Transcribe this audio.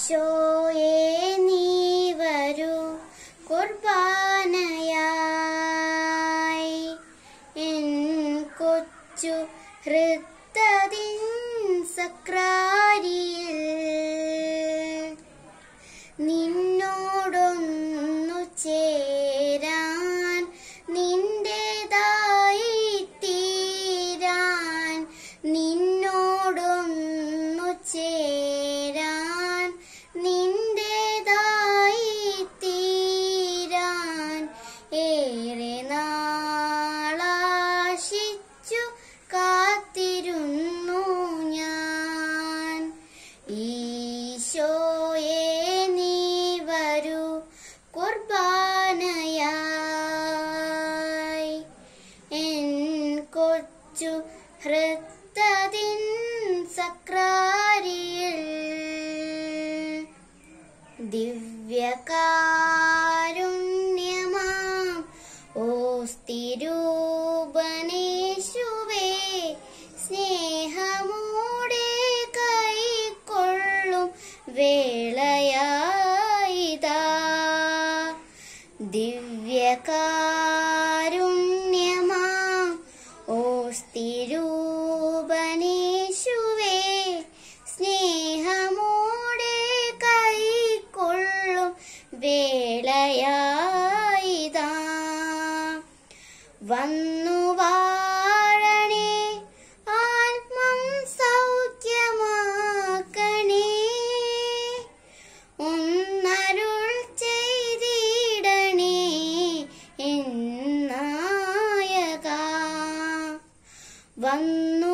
ഈശോയേ നീ വരൂ കുർബാനയായി എൻ കൊച്ചു ഹൃദയത്തിൻ സക്രാരിയിൽ നിന്നോടൊന്നു ചേരാൻ നിന്റേതായി തീരാൻ നിന്നോടൊന്നു ചേരാൻ നിന്റേതായി തീരാൻ ഏറെ നാളാശിച്ചു കാത്തിരുന്നു ഞാൻ. ഈശോയേ നീ വരൂ കുർബാനയായി എൻ കൊച്ചു ഹൃദയത്തിൻ സക്രാരിയിൽ ദിവ്യകാരുണ്യമാം ഓസ്തിരൂപനേശുവേ സ്നേഹമോടെ കൈക്കൊള്ളും വേളയായിതാ. ദിവ്യകാരുണ്യമാം ഓസ്തിരൂപനേശുവേ സ്നേഹമോടെ കൈക്കൊള്ളും വേളയായിതാ. വന്നു വാഴണേ ആത്മം സൗഖ്യമാക്കണേ ഒന്നരുൾ ചെയ്തിടണേ എന്നായക. വന്നു